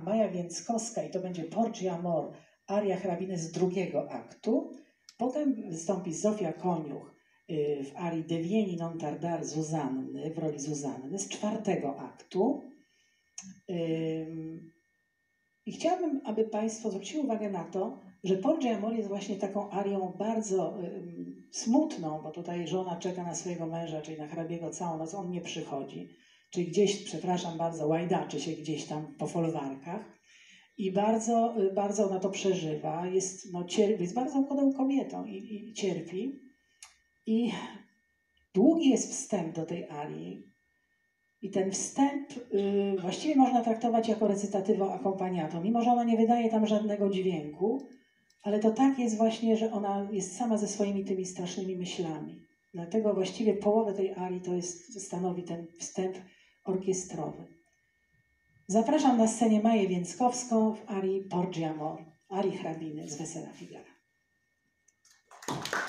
Maja Więckowska i to będzie Porgi Amor, aria hrabiny z drugiego aktu. Potem wystąpi Zofia Koniuch w arii Devieni non tardar Zuzanny, w roli Zuzanny z czwartego aktu. I chciałabym, aby Państwo zwrócili uwagę na to, że Porgi Amor jest właśnie taką arią bardzo smutną, bo tutaj żona czeka na swojego męża, czyli na hrabiego całą noc, on nie przychodzi. Czyli gdzieś, przepraszam bardzo, łajdaczy się gdzieś tam po folwarkach i bardzo, bardzo ona to przeżywa. Jest bardzo młodą kobietą i cierpi. I długi jest wstęp do tej arii. I ten wstęp właściwie można traktować jako recytatywę akompaniatą, mimo że ona nie wydaje tam żadnego dźwięku, ale to tak jest właśnie, że ona jest sama ze swoimi tymi strasznymi myślami. Dlatego właściwie połowę tej arii stanowi ten wstęp orkiestrowy. Zapraszam na scenie Maję Więckowską w arii Porgi Amor, arii hrabiny z Wesela Figara.